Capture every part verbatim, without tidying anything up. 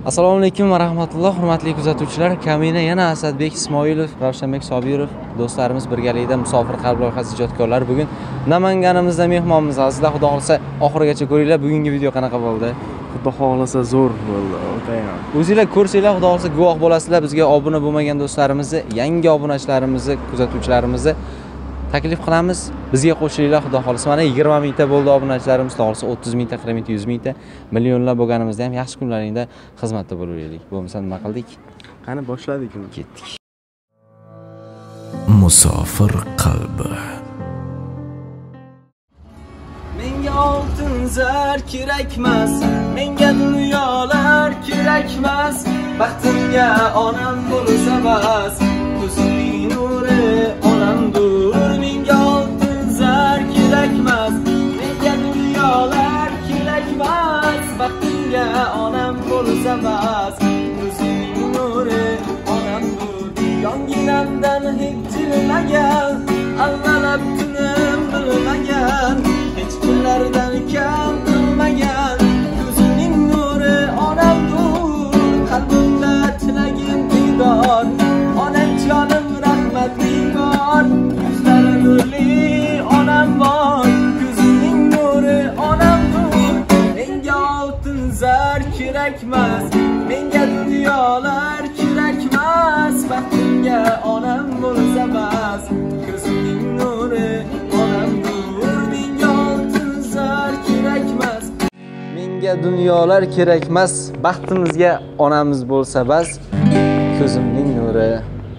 Assalomu alaykum va rahmatulloh, hurmatli kuzatuvchilar. Kamina yana Asadbek Ismoilov, Ravshanbek Sobirov do'stlarimiz birgalikda Musofir qalb loyihasi ijodkorlari bugun Namanganimizda mehmonimiz. Azizlar, xudo xolasa oxirigacha ko'ringlar. Bugungi video qanaqa bo'ldi? Xudo xolasa zo'r bo'ldi. O'tayman. O'zingizlar ko'rsanglar, xudo xolasa guvoh bo'lasizlar. Bizga obuna bo'lmagan do'stlarimizni, yangi obunachilarimizni, kuzatuvchilarimizni taklif qilamiz. Bizga qo'shilinglar, xudo xolasa. Mana yigirma mingta bo'ldi obunachilarimiz, xudo xolasa o'ttiz mingta, qirq mingta, yuz mingta, millionlar bo'lganimizda ham yaxshi kunlaringda xizmatda bo'laylik. Bo'lmasa nima qildik? Qani boshladik uni. Ketdik. Musofir qalbi. Menga oltin zar kerakmas, menga dunyolar kerakmas, baxtimga onam bo'lsa bas, ko'zning nuri onamdur. Menga oltin zar kerakmas, menga dunyolar kerakmas, baxtimga onam bo'lsa bas, ko'zning nuri onamdur. Yonginamdan hech jilmagan, allalab tunim bilmagan, hech kunlardan kam qilmagan, ko'zining nuri onamdur. Qalbimda tilagim diydor, onam jonim rahmatli bor, yuzlari nurli onam bor, ko'zining nuri onamdur. Menga oltin zar kerakmas, menga dunyolar kerakmas, baxtimga onam bo'lsa bas, ko'zining nuri onamdur. Menga oltin zar kerakmas, menga dunyolar kerakmas, baxtimizga onamiz bo'lsa bas, ko'zimning nuri.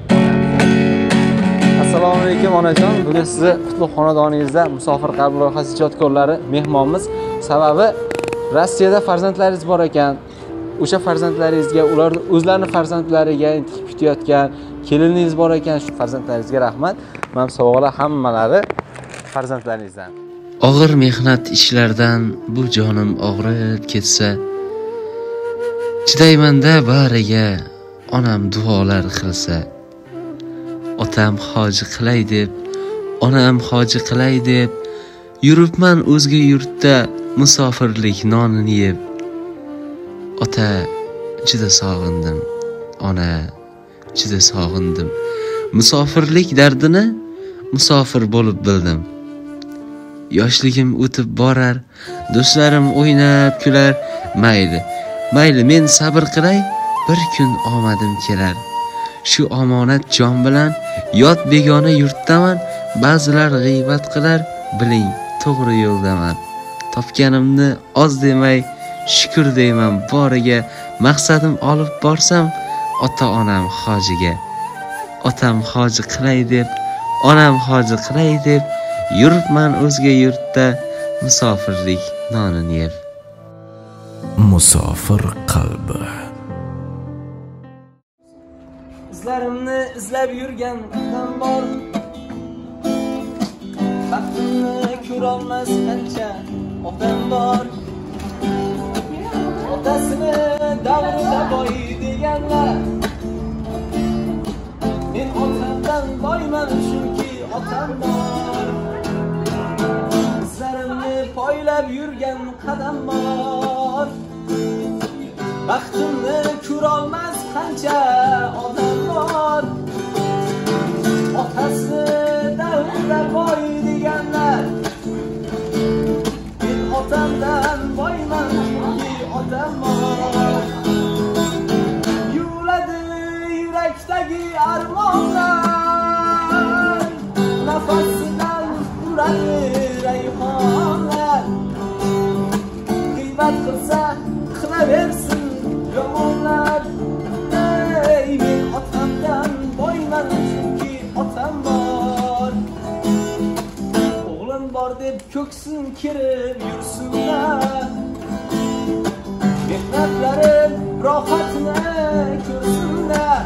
Assalomu alaykum onajon. Bugun sizni qutlug' xonadoningizda Musofir qalb loyihasi ijodkorlari mehmonimiz. Sababi Rossiyada farzandlaringiz bor ekan. O'sha farzandlaringizga, ular o'zlarining farzandlariga intiqib kutayotgan keliningiz bor ekan. Shu farzandlaringizga rahmat. Men savoqlar hammalari farzandlaringizdan. Og'ir mehnat ishlardan bu jonim og'rib ketsa, chidaymanda bariga onam duolar qilsa. Otam hoji qilay deb, onam hoji qilay deb, yuribman o'zga yurtda musofirlik nonini yeb. Ota juda sog'indim, ona juda sog'indim. Musofirlik dardini musofir bo'lib bildim. Yoshligim o'tib borar, do'stlarim o'ynab kular. Mayli, mayli men sabr qilay, bir kun omadim kelar. Shu omonat jon bilan yot begona yurtdaman. Ba'zilar g'iybat qilar, biling to'g'ri yo'ldaman. Topganimni oz demay, shukr deyman boriga. Maqsadim olib borsam ota-onam hojiga. Otam hoji qilay deb, onam hoji qilay deb, yuribman o'zga yurtda musofirlik nonini yeb. Musofir qalbi. Izlarimni izlab yurgan qadam bor, baxtimni ko'rolmas qancha odam bor. Otasini davrida boy deganlar, men otamdan boyman chunki otam bor. Izlarimni poylab yurgan qadam bor, baxtimni ko'rolmas qancha odam bor. Otasi davrida boy deganlar, men otamdan boyman chunki otam bor. Yuladi yurakdagi armonlar, nafasidan uradi rayhonlar. G'iybat qilsa qilaversin yomonlar. Ey, men otamdan boyman chunki otam bor. O'g'lim bor deb ko'ksin kirib yursinlar, mehnatlarim rohatini ko'rsinlar.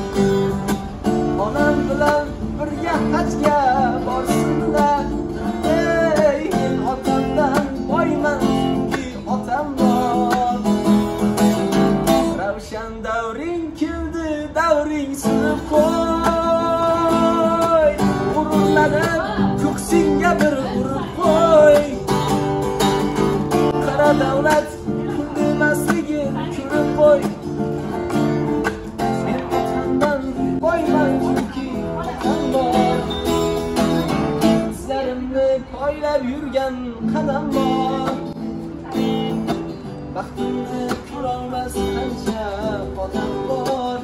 Onam bilan birga hajga borsinlar. Ey, men otamdan boyman chunki otam bor. Ravshan davring keldi, davring sinib qo'y. G'ururlanib ko'ksingga bir urib qo'y. Qara davlat pul demasligin ko'rib qo'y. oy. Men otamdan qo'yman chunki otam bor. Izlarimni poylab yurgan qadam bor. Baxtimni ko'rolmas qancha odam bor.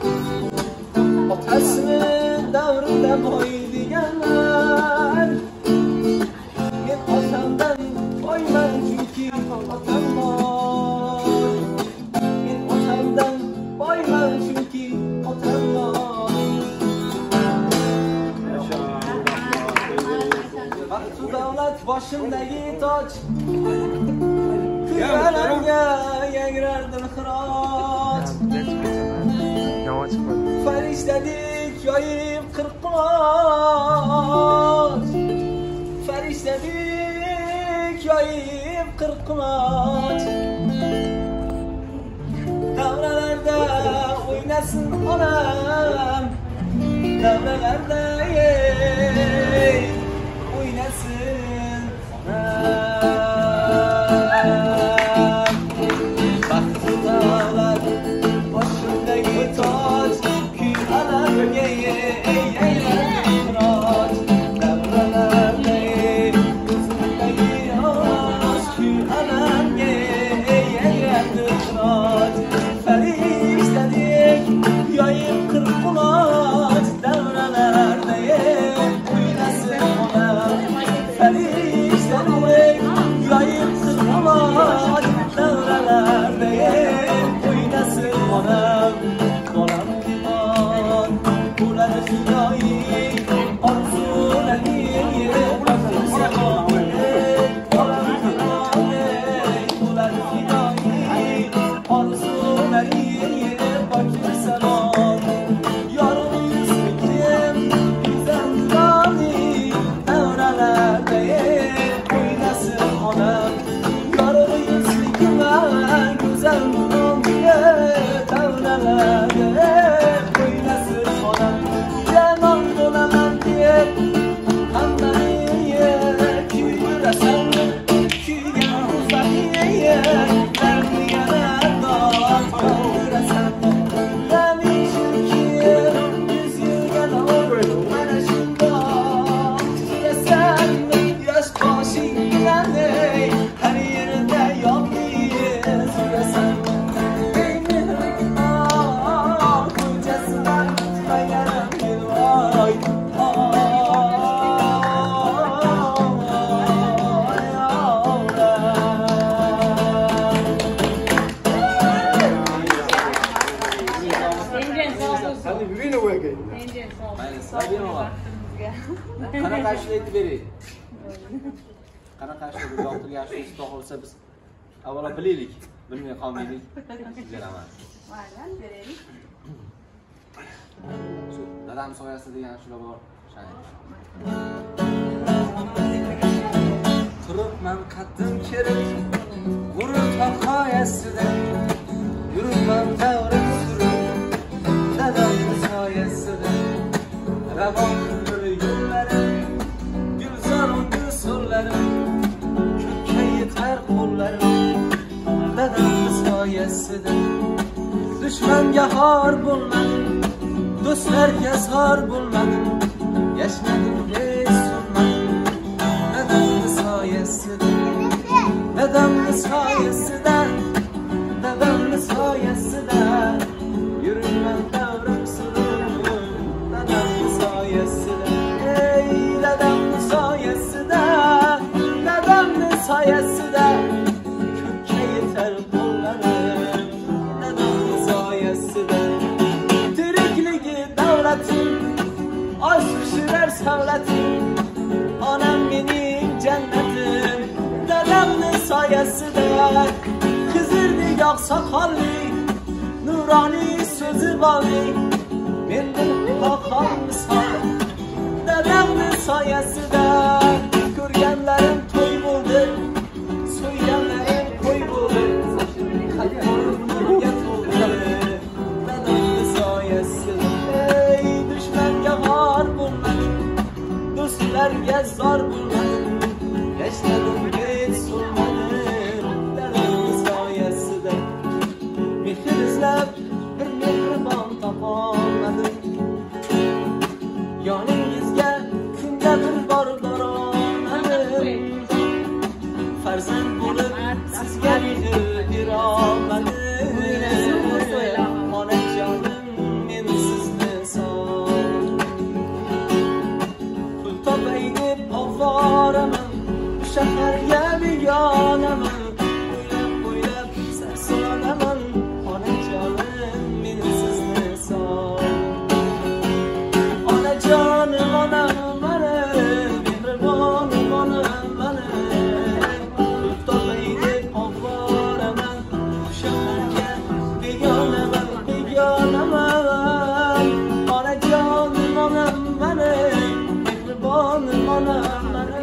Otasini davrida boy deganlar. Men otamdan qo'yman chunki otam bor. Men otamdan qo'yman chunki otam bor. Baxtu davlat boshimdagi toj. Kuylarga yangrardim xiroj. Farishtadek yoyib qirq quloch. Farishtadek yoyib qirq quloch. Davralarda o'ynasin onam. Davralarda ey o'ynasin onam. Baxtu davlat boshimdagi toj. Kuylarga yangrardim xiroj. Davralarda ko'zimdagi yosh. Kuylarga yangrardim xiroj. Farishtadek yoyib qirq quloch. Davralarda o'ynasin onam. Farishtadek yoyib qirq quloch. Davralarda o'ynasin onam. Bolam iymon bo'ladi fidoyi. Orzularing baxtim samovi. Bolam iymon bo'ladi fidoyi. Orzularing baxtim samovi. Yorug' yuzlikim go'zal nuroni. Davralarda o'ynasin onam. Yorug' yuzlikim go'zal nuroni. Davralarda o'ynasin onam. Janon bo'laman deb hammaga kuylasan. Kuygan ruhsatiga dardni yana dod qildirasan. Mening chunkim yuz yilga davr mana shundoq surasan. Yosh boshing bilan har yerda yo'qligin surasan. Ey mehribon ko'chasidan tutmaganim yilvoy. Qanaqa ashlaydi bering. Qanaqa ashlaydi yoqtirgan ashlaydi to'g'rilsa biz avvalo bilaylik, bilmay qolmaylik. Beraman. Mayli, beraylik. Shu dadam soyasida degan ashula bor. Turibman qaddim kerib, g'urur taqoyasida. Yuribman davrim surib, dadamning soyasida. Ravon bir yo'llarim, gulzorim so'llarim, ko'kka yetar qo'llarim. Dadamning soyasida. Dushmanga xor bo'lmadim, do'stlarga zor bo'lmadim. Yashnadim hech so'nmadim. Dadamning soyasida. Dadamning soyasida. Dadamning soyasida. Yuribman davrim surib, dadamning soyasida. Ey dadamning soyasida. Dadamning soyasida. Ko'kka yetar qo'llarim. Dadamning soyasida. Tirikligi davlatim, oy sushirar savlatim. Onam mening jannatim. Dadamning soyasida. Qizirdek oq soqolli, nuroniy so'zi borli. Mendan qo'rqoq misol. Dadamning soyasida. Ko'rganlarim to'y bo'ldi, so'yganlarim qo'y bo'ldi. Qalbimga to'ldi. Dadamning soyasida. Ey dushmanga xor bo'lmadim, do'stlarga zor bo'lmadim. Yashnadim hech so'nmadim. Dadamning soyasida. o'ylab bir mehribon topolmadim. Yoningizga kunda bir bor borolmadim. Farzand bo'lib sizga mehr berolmadim. Onajonim men sizni son pul topay deb ovoraman, shaharga begonaman. O'ylab o'ylab sarsonaman, onajonim men sizni son. Onajonim onam mana, mehribonim onam mana. Pul topay deb ovoraman, shaharga begonaman, begonaman. Onajonim onam mana, mehribonim onam mana.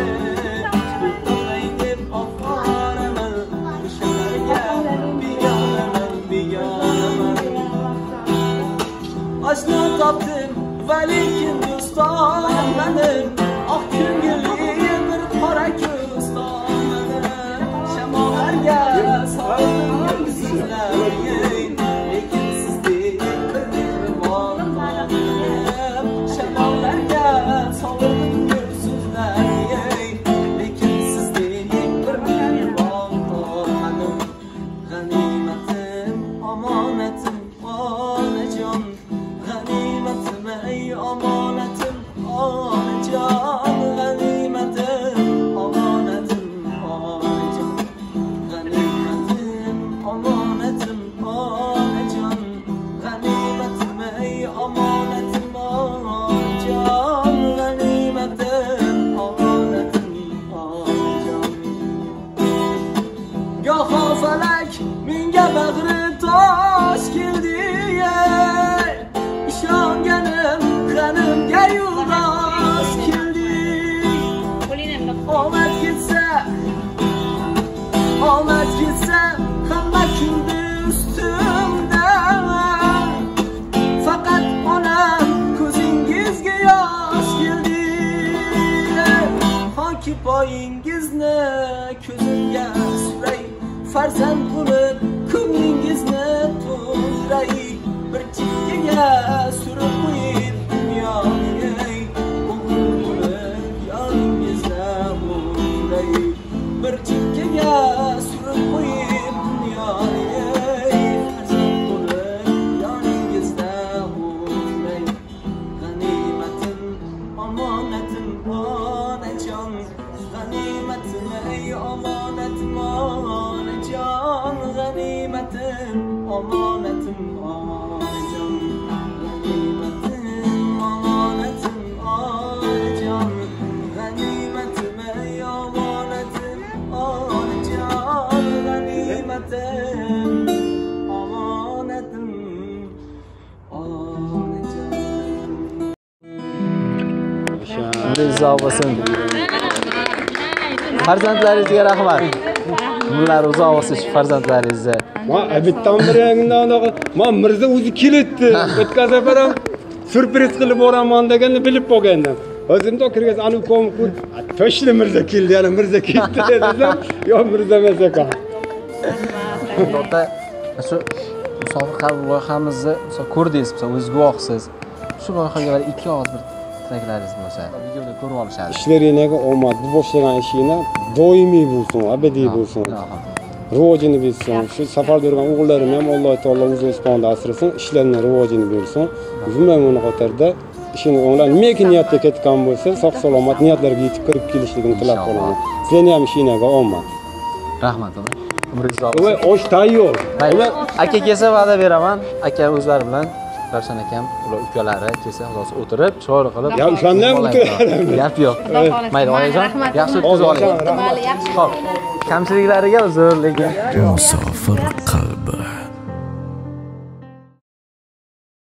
Aşkı tapdım ve lekin dostan benim. Ah ko'ngilli bir qora ko'z benim. Shamolarga soldim sizlarga, lekin sizdek bir mehribon benim. Shamolarga soldim sizlarga, lekin sizdek bir mehribon benim. G'animatim, omonatim, onajon. Ganimetim ey amanetim, anacan. Ganimetim, amanetim, anacan. Ganimetim, amanetim, anacan. Ganimetim ey amanetim, anacan. Ganimetim, amanetim, anacan. Goho falak menga bag'ri tosh keldi, ishonganim g'animga yo'ldosh keldi. Omad ketsa, omad ketsa hamma kuldi ustimda. Faqat onam ko'zingizga yosh keldi. Hoki poyingizni ko'zimga suray, farzand bo'lib ko'nglingizni to'ldiray. Bir chekkaga surib qo'yib dunyoga, o'g'il bo'lib yoningizda bo'lay. Bir chekkaga surib qo'yib dunyoga, farzand bo'lib yoningizda bo'lay. G'animatim, omonatim, onajon. G'animatim ey omonatim, onajon. G'animatim, omonatim, onajon. G'animatim, omonatim, onajon. G'animatim ey omonatim, onajon. G'animatim, omonatim, onajon. Rizzo bo'lsin. Farzandlaringizga rahmat. Umrlar uzoq bo'lsin farzandlaringizga. Ma bittan bir yangidan men Mirza o'zi kelibdi. O'tkazib beram, surpriz qilib boraman deganda bilib qolgandim. O'zimda kirgaz anu kom kur. Toshli Mirza keldi, yana Mirza ketdi dedim. Yo Mirza emas ekan. Ota, shu musofiq qabul loyihamizni ko'rdingiz, o'zingiz guvohsiz. Shu loyihaga ikki og'iz bir tilaklaringiz bo'lsa, videoda ko'rib olishadi. Ishlaringizni omad, bu boshlagan ishingni doimiy bo'lsin, abadiy bo'lsin. Rivojini bersin. Shu safarda yurgan o'g'illarim ham Alloh taolo o'z o'sponda asrasin, ishlarini rivojini bersin. Zulmani qatorda ishini o'nglar nimaga niyatda ketgan bo'lsa, sog' salomat niyatlarga yetib kirib kelishligini tilab qolaman. Sizlarni ham ishingizga omad. Rahmat aka. Umringiz uzoq Voy, osh tayyor. Aka kelsa va'da beraman. Aka o'zlari bilan Ravshan akam, ular ukalari kelsa xudosi o'tirib, chiroyli qilib. Ya o'shanda ham o'tiradi. Gap yo'q. Mayli, onajon, yaxshi o'tkazib oling. Xo'p. Kamchiliklariga uzr, lekin Musofir qalbi.